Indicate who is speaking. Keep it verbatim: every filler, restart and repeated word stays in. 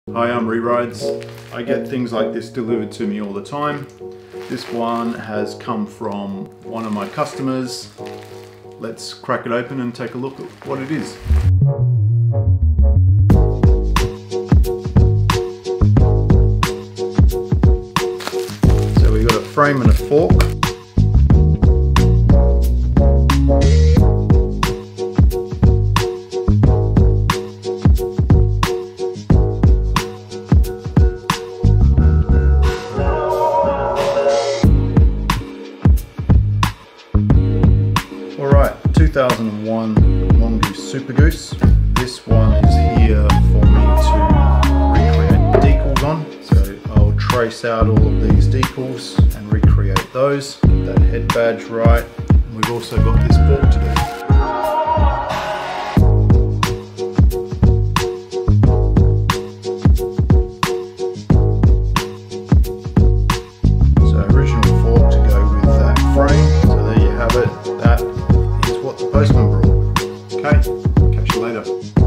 Speaker 1: Hi, I'm Rerides. I get things like this delivered to me all the time. This one has come from one of my customers. Let's crack it open and take a look at what it is. So we've got a frame and a fork. Alright, two thousand one Mongoose Supergoose. This one is here for me to recreate the decals on. So I'll trace out all of these decals and recreate those. Get that head badge right. And we've also got this fork to do. Postman brought. Okay, catch you later.